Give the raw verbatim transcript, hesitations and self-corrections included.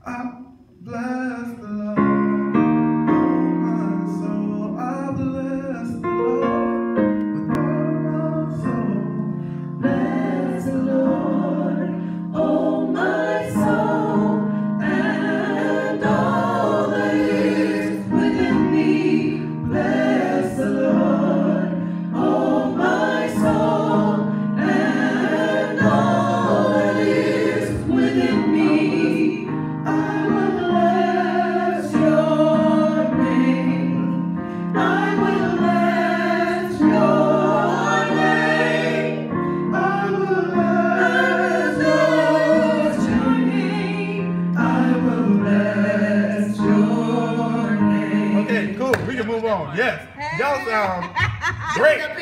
I bless the Lord, oh my soul. I bless the Lord with all my soul. Bless the Lord, oh my soul, and all that is within me. Bless the Lord, oh my soul, and all that is within me. I will bless your name. I will bless your name. I will bless your name. I will bless your name. Okay, cool. We can move on. Yes. Y'all sound great.